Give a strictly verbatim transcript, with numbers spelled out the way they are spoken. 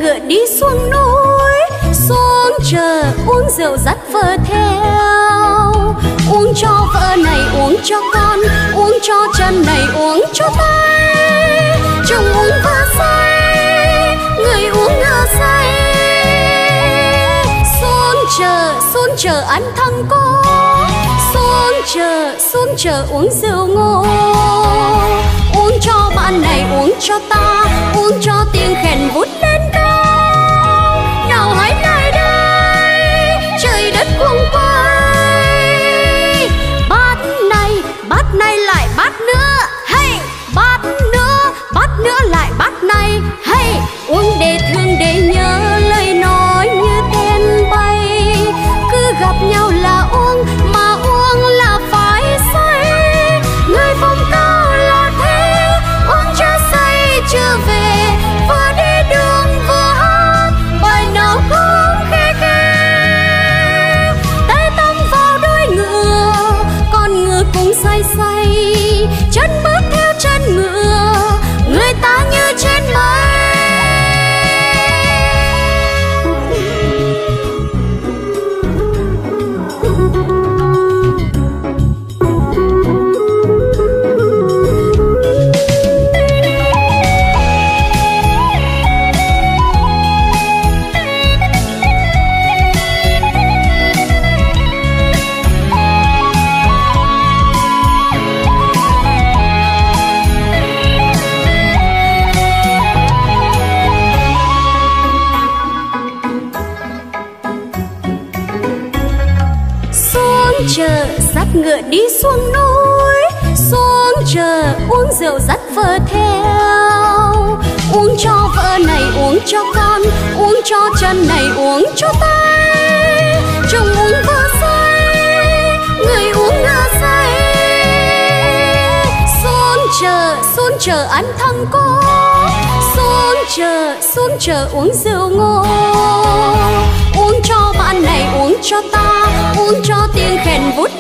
ngựa đi xuống núi, xuống chợ uống rượu dắt vợ theo. Uống cho vợ này uống cho con, uống cho chân này uống cho tay. Chồng uống vợ say, người uống ngựa say. Xuống chợ, xuống chợ ăn thằng cô, xuống chợ, xuống chợ uống rượu ngô. Uống cho bạn này uống cho ta, uống cho tiếng khen vút lên cao. Nào hãy lại đây, trời đất cuồng quay. Bát này, bát này lại bát nữa, hey, bát nữa, bát nữa lại bát này, hey. Uống để thương để nhớ lời nói như tên bay. Cứ gặp nhau là uống, mà uống là phải say. Người phong cao là thế, uống cho say chưa về. Vừa đi đường vừa hát bài nào cũng khe khe. Tay tông vào đuôi ngựa, con ngựa cũng say say. Chân bước theo chân ngựa, người ta như trên mây. Chợ dắt ngựa đi xuống núi, xuống chợ uống rượu dắt vợ theo. Uống cho vợ này uống cho con, uống cho chân này uống cho tay. Chồng uống vợ say, người uống ngựa say. Xuống chợ, xuống chợ ăn thằng cô, xuống chợ, xuống chợ uống rượu ngô. Uống cho bạn này uống cho ta, uống cho tiếng khen vút